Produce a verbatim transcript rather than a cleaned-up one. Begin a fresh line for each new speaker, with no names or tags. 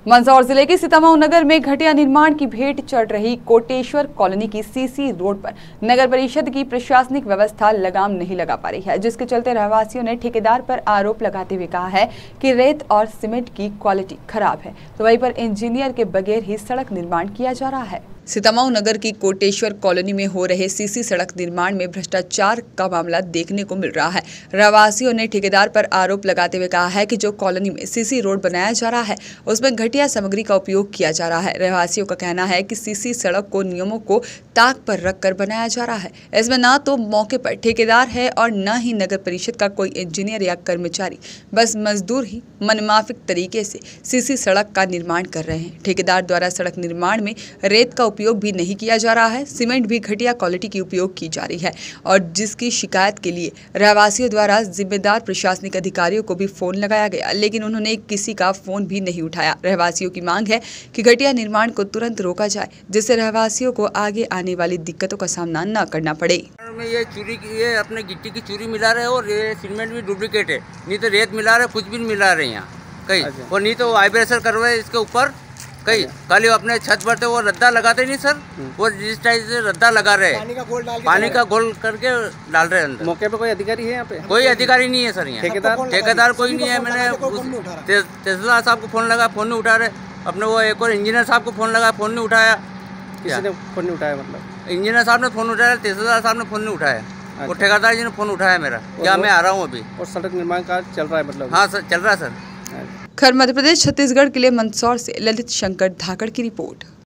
मंदसौर जिले के सीतामऊ नगर में घटिया निर्माण की भेंट चढ़ रही कोटेश्वर कॉलोनी की सीसी रोड पर नगर परिषद की प्रशासनिक व्यवस्था लगाम नहीं लगा पा रही है, जिसके चलते रहवासियों ने ठेकेदार पर आरोप लगाते हुए कहा है कि रेत और सीमेंट की क्वालिटी खराब है, तो वहीं पर इंजीनियर के बगैर ही सड़क निर्माण किया जा रहा है। सीतामऊ नगर की कोटेश्वर कॉलोनी में हो रहे सीसी सड़क निर्माण में भ्रष्टाचार का मामला देखने को मिल रहा है। रहवासियों ने ठेकेदार पर आरोप लगाते हुए कहा है कि जो कॉलोनी में सीसी रोड बनाया जा रहा है उसमें घटिया सामग्री का उपयोग किया जा रहा है। रहवासियों का कहना है कि सीसी सड़क को नियमों को ताक पर रखकर बनाया जा रहा है। इसमें न तो मौके पर ठेकेदार है और न ही नगर परिषद का कोई इंजीनियर या कर्मचारी, बस मजदूर ही मनमाफिक तरीके से सीसी सड़क का निर्माण कर रहे हैं। ठेकेदार द्वारा सड़क निर्माण में रेत का उपयोग भी नहीं किया जा रहा है, सीमेंट भी घटिया क्वालिटी की उपयोग की जा रही है और जिसकी शिकायत के लिए रहवासियों द्वारा जिम्मेदार प्रशासनिक अधिकारियों को भी फोन लगाया गया, लेकिन उन्होंने किसी का फोन भी नहीं उठाया। रहवासियों की मांग है कि घटिया निर्माण को तुरंत रोका जाए, जिससे रहवासियों को आगे आने वाली दिक्कतों का सामना न करना पड़े।
में ये चूरी की ये अपने गिट्टी की चूरी मिला रहे और ये सीमेंट भी डुप्लीकेट है, नहीं तो रेत मिला रहे, कुछ भी नहीं मिला रहे यहाँ कहीं। अच्छा। और नहीं तो वाइब्रेशन करवाए इसके ऊपर कहीं खाली अपने छत पर थे वो रद्दा लगाते नहीं सर, वो जिस टाइप से रद्दा लगा रहे हैं, पानी का घोल डाल पानी का घोल करके डाल रहे हैं अंदर।
मौके पे कोई अधिकारी है यहाँ पे?
कोई अधिकारी नहीं है सर यहाँ, ठेकेदार ठेकेदार कोई नहीं है। मैंने तहसीलदार साहब को फोन लगा, फोन नहीं उठा रहे। अपने वो एक और इंजीनियर साहब को फोन लगा, फोन नहीं उठाया।
किसी ने फोन नहीं उठाया? मतलब
इंजीनियर साहब ने फोन उठाया, तहसीलदार साहब ने फोन नहीं उठाया, वो ठेकेदार जी ने फोन उठाया मेरा, क्या मैं आ रहा हूँ अभी।
और सड़क निर्माण कार्य चल रहा है मतलब?
हाँ सर, चल रहा है सर।
खैर मध्य प्रदेश छत्तीसगढ़ के लिए मंदसौर से ललित शंकर धाकड़ की रिपोर्ट।